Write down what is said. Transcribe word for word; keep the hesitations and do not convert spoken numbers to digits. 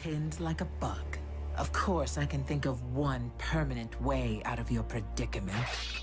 pinned like a bug. Of course, I can think of one permanent way out of your predicament.